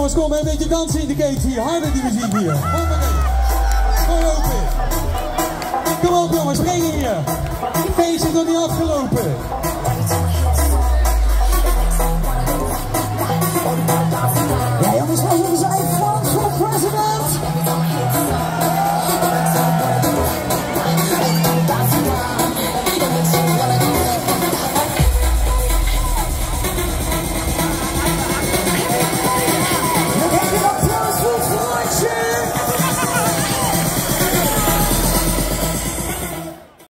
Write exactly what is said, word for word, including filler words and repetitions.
Jongens, kom een beetje dansen in de keten hier. Harder die muziek hier. Kom open. Kom op jongens, springen hier. Het feest is nog niet afgelopen.